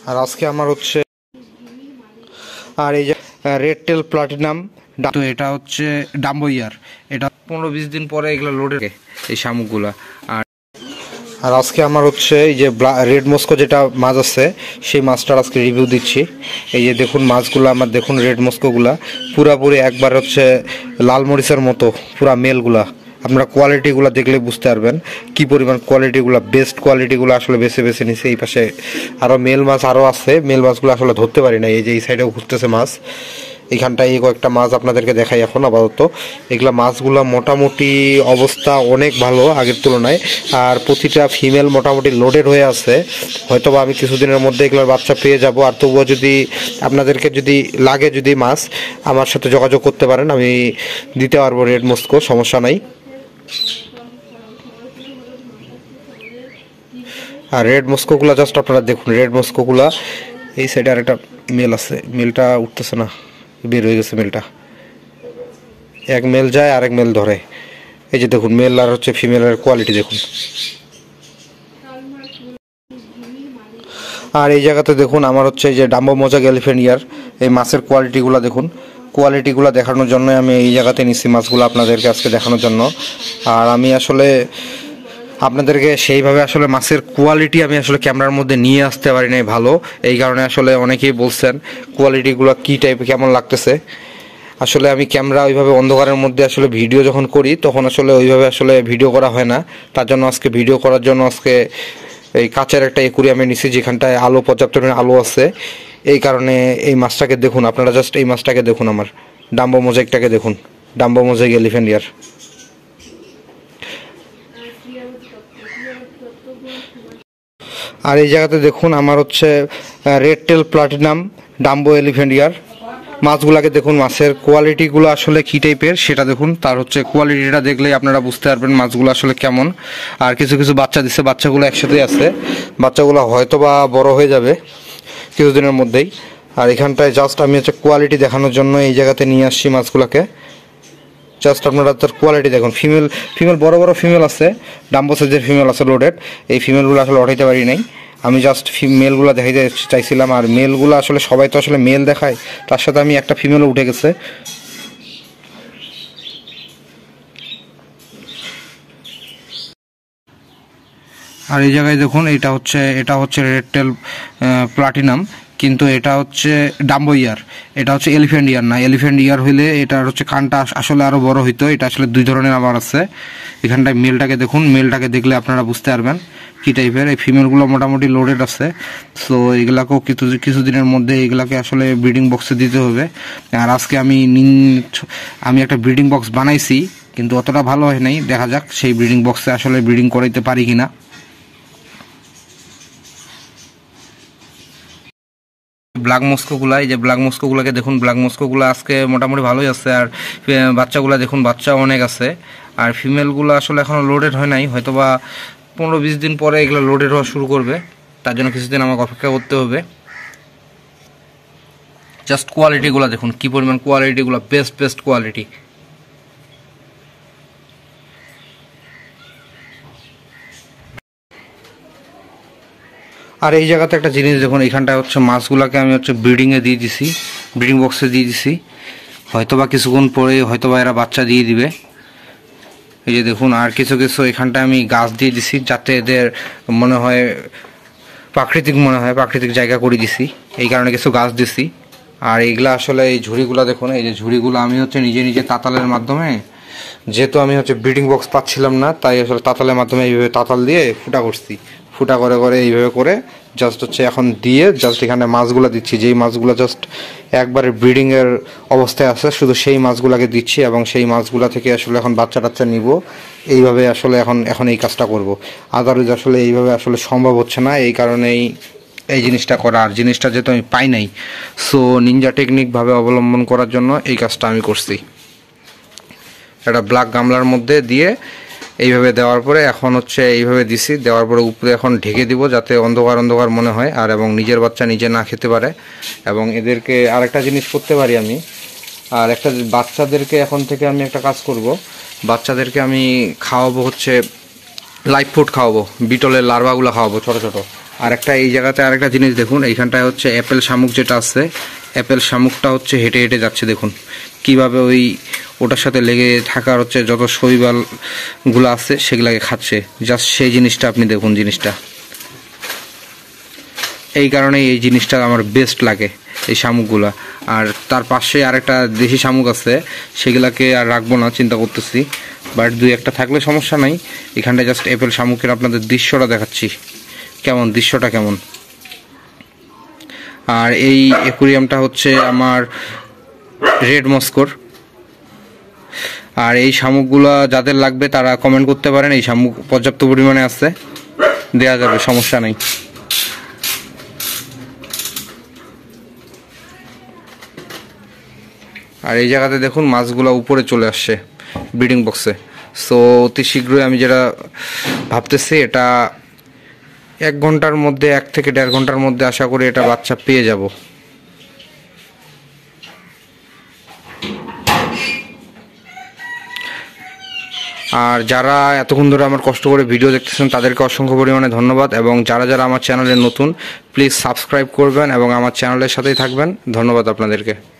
আর আজকে আমার হচ্ছে আর এই যে রেড টেল প্লাটিনাম, তো এটা হচ্ছে ডাম্বোয়ার, এটা 15-20 দিন পরে এগুলো লোডে এই শামুকগুলা। আর আজকে আমার হচ্ছে এই যে রেড মস্কো যেটা মাছ আছে সেই মাছটার আজকে রিভিউ দিচ্ছি। এই যে দেখুন মাছগুলো আমার, দেখুন রেড মস্কোগুলা পুরাপুরি একবার হচ্ছে লাল মরিচের মতো পুরা মেলগুলা। আপনারা কোয়ালিটিগুলো দেখলে বুঝতে পারবেন কি পরিমাণ কোয়ালিটিগুলো, বেস্ট কোয়ালিটিগুলো আসলে বেছে বেছে নিছে। এই পাশে আরও মেল মাছ আরও আছে, মেল মাছগুলো আসলে ধরতে পারি না। এই যে এই সাইডেও ঘুরতেছে মাছ, এইখানটায় এই কয়েকটা মাছ আপনাদেরকে দেখাই এখন আপাতত। এগুলা মাছগুলো মোটামুটি অবস্থা অনেক ভালো আগের তুলনায়, আর প্রতিটা ফিমেল মোটামুটি লোডেড হয়ে আছে। হয়তোবা আমি কিছুদিনের মধ্যে এগুলোর বাচ্চা পেয়ে যাব। আর তবুও যদি আপনাদেরকে যদি লাগে, যদি মাছ আমার সাথে যোগাযোগ করতে পারেন, আমি দিতে পারবো রেড মস্কো, সমস্যা নাই। আর রেড মস্কোগুলো জাস্ট আপনারা দেখুন, রেড মস্কোগুলা এই সাইডে আর একটা মেল আছে, মেলটা উঠতেছে না, বের হয়ে গেছে মেলটা। এক মেল যায় আরেক মেল ধরে। এই যে দেখুন মেল আর হচ্ছে ফিমেলের কোয়ালিটি দেখুন। আর এই জায়গাতে দেখুন আমার হচ্ছে এই যে ডাম্বো মোজাক এলিফ্যান্ট ইয়ার, এই মাছের কোয়ালিটিগুলো দেখুন। কোয়ালিটিগুলো দেখানোর জন্য আমি এই জায়গাতে নিচ্ছি মাছগুলো আপনাদেরকে আজকে দেখানোর জন্য। আর আমি আসলে আপনাদেরকে সেইভাবে আসলে মাছের কোয়ালিটি আমি আসলে ক্যামেরার মধ্যে নিয়ে আসতে পারি নাই ভালো, এই কারণে আসলে অনেকেই বলছেন কোয়ালিটিগুলো কী টাইপের কেমন লাগতেছে। আসলে আমি ক্যামেরা ওইভাবে অন্ধকারের মধ্যে আসলে ভিডিও যখন করি তখন আসলে ওইভাবে আসলে ভিডিও করা হয় না। তার জন্য আজকে ভিডিও করার জন্য আজকে এই কাচের একটা একুরিয়ামে নিছি, যেখানটায় আলো, পর্যাপ্ত পরিমাণে আলো আছে। এই কারণে এই মাছটাকে দেখুন আপনারা, জাস্ট এই মাছটাকে দেখুন, আমার ডাম্বো মোজাইকটাকে দেখুন, ডাম্বো মোজাইক এলিফ্যান্ট ইয়ার। আর এই জায়গাতে দেখুন আমার হচ্ছে red tail platinum dumbo elephant ear. মাছগুলাকে দেখুন, মাছের কোয়ালিটিগুলো আসলে কী টাইপের সেটা দেখুন, তার হচ্ছে কোয়ালিটিটা দেখলেই আপনারা বুঝতে পারবেন মাছগুলো আসলে কেমন। আর কিছু কিছু বাচ্চা দিচ্ছে, বাচ্চাগুলো একসাথেই আছে, বাচ্চাগুলো হয়তো বা বড় হয়ে যাবে কিছুদিনের মধ্যেই। আর এখানটায় জাস্ট আমি হচ্ছে কোয়ালিটি দেখানোর জন্য এই জায়গাতে নিয়ে আসছি মাছগুলোকে। জাস্ট আপনারা তার কোয়ালিটি দেখুন। ফিমেল বড় বড় ফিমেল আছে, ডাম্বো সাইজের ফিমেল আছে লোডেড। এই ফিমেলগুলো আসলে উঠাইতে পারি নাই, আমি জাস্ট মেলগুলো দেখাইতে চাইছিলাম। আর মেলগুলো আসলে সবাই তো আসলে মেল দেখায়, তার সাথে আমি একটা ফিমেলও উঠে গেছে। আর এই জায়গায় দেখুন এটা হচ্ছে রেড টেল প্লাটিনাম, কিন্তু এটা হচ্ছে ডাম্বো ইয়ার, এটা হচ্ছে এলিফ্যান্ট ইয়ার না। এলিফ্যান্ট ইয়ার হইলে এটার হচ্ছে কানটা আসলে আরও বড় হইতো। এটা আসলে দুই ধরনের আবার আছে। এখানটায় মেলটাকে দেখুন, মেলটাকে দেখলে আপনারা বুঝতে পারবেন কী টাইপের। এই ফিমেলগুলো মোটামুটি লোডেড আছে, সো এগুলাকেও কিছুদিনের মধ্যে এগুলাকে আসলে ব্রিডিং বক্সে দিতে হবে। আর আজকে আমি একটা ব্রিডিং বক্স বানাইছি, কিন্তু অতটা ভালো হয় নাই, দেখা যাক সেই ব্রিডিং বক্সে আসলে ব্রিডিং করাইতে পারি কিনা। ব্ল্যাক মস্কোগুলা, এই যে ব্ল্যাক মস্কোগুলাকে দেখুন, ব্ল্যাক মস্কোগুলো আজকে মোটামুটি ভালোই আছে। আর বাচ্চাগুলো দেখুন, বাচ্চা অনেক আছে। আর ফিমেলগুলো আসলে এখনও লোডেড হয় নাই, হয়তো বা 15-20 দিন পরে এগুলো লোডেড হওয়া শুরু করবে, তার জন্য কিছুদিন আমাকে অপেক্ষা করতে হবে। জাস্ট কোয়ালিটিগুলো দেখুন কী পরিমাণ কোয়ালিটিগুলো, বেস্ট কোয়ালিটি। আর এই জায়গাতে একটা জিনিস দেখুন, এইখানটায় হচ্ছে মাছগুলোকে আমি হচ্ছে ব্রিডিংয়ে দিয়ে দিছি, ব্রিডিং বক্সে দিয়ে দিছি। হয়তোবা কিছুক্ষণ পরে হয়তোবা এরা বাচ্চা দিয়ে দিবে। এই যে দেখুন, আর কিছু কিছু এখানটায় আমি গাছ দিয়ে দিছি, যাতে এদের মনে হয় প্রাকৃতিক জায়গা করে দিছি, এই কারণে কিছু গাছ দিছি। আর এইগুলা আসলে এই ঝুড়িগুলো দেখুন, এই যে ঝুড়িগুলো আমি হচ্ছে নিজে তাতালের মাধ্যমে, যেহেতু আমি হচ্ছে ব্রিডিং বক্স পাচ্ছিলাম না, তাই আসলে তাতালের মাধ্যমে এইভাবে তাতাল দিয়ে ফুটা করছি। ফুটা করে এইভাবে করে জাস্ট হচ্ছে এখন দিয়ে জাস্ট এখানে মাছগুলো দিচ্ছি, যেই মাছগুলো জাস্ট একবারে ব্রিডিংয়ের অবস্থায় আছে, শুধু সেই মাছগুলোকে দিচ্ছি। এবং সেই মাছগুলো থেকে আসলে এখন বাচ্চা নিব, এইভাবে আসলে এখন এই কাজটা করব। আদারওয়াইজ আসলে এইভাবে আসলে সম্ভব হচ্ছে না, এই কারণেই এই জিনিসটা করা। আর জিনিসটা যেহেতু আমি পাই নাই, সো নিনজা টেকনিকভাবে অবলম্বন করার জন্য এই কাজটা আমি করছি। একটা ব্ল্যাক গামলার মধ্যে দিয়ে এইভাবে দেওয়ার পরে এখন হচ্ছে এইভাবে দিছি, দেওয়ার পরে উপরে এখন ঢেকে দিব, যাতে অন্ধকার মনে হয়, আর এবং নিজের বাচ্চা নিজে না খেতে পারে। এবং এদেরকে আরেকটা জিনিস করতে পারি আমি, আর একটা বাচ্চাদেরকে এখন থেকে আমি একটা কাজ করব, বাচ্চাদেরকে আমি খাওয়াবো হচ্ছে লাইভ ফুড খাওয়াবো, বিটলের লার্ভাগুলো খাওয়াবো ছোটো ছোটো। আর একটা এই জায়গাতে আরেকটা জিনিস দেখুন, এইখানটায় হচ্ছে অ্যাপেল শামুক যেটা আছে, অ্যাপেল শামুকটা হচ্ছে হেঁটে হেঁটে যাচ্ছে। দেখুন কিভাবে ওই ওটার সাথে লেগে থাকার হচ্ছে যত শৈবালগুলো আছে সেগুলাকে খাচ্ছে। জাস্ট সেই জিনিসটা আপনি দেখুন, জিনিসটা এই কারণে এই জিনিসটা আমার বেস্ট লাগে এই শামুকগুলা। আর তার পাশে আরেকটা দেশি শামুক আছে, সেগুলাকে আর রাখবো না চিন্তা করতেছি, বাট দুই একটা থাকলে সমস্যা নাই। এখানটায় জাস্ট অ্যাপেল শামুকের আপনাদের দৃশ্যটা দেখাচ্ছি, কেমন দৃশ্যটা কেমন। আর এই অ্যাকুরিয়ামটা হচ্ছে আমার রেড মস্কোর। আর এই শামুকগুলো যাদের লাগবে তারা কমেন্ট করতে পারেন, এই শামুক পর্যাপ্ত পরিমাণে আছে, দেয়া যাবে, সমস্যা নেই। আর এই জায়গাতে দেখুন মাছগুলো উপরে চলে আসছে ব্রিডিং বক্সে। সো অতি শীঘ্রই আমি যেটা ভাবতেছি, এটা 1 ঘন্টার মধ্যে, 1 থেকে 1.5 ঘন্টার মধ্যে আশা করি এটা বাচ্চা পেয়ে যাব। আর যারা এতক্ষণ ধরে আমার কষ্ট করে ভিডিও দেখতেছেন তাদেরকে অসংখ্য পরিমাণে ধন্যবাদ, এবং যারা যারা আমার চ্যানেলে নতুন প্লিজ সাবস্ক্রাইব করবেন এবং আমার চ্যানেলের সাথেই থাকবেন। ধন্যবাদ আপনাদেরকে।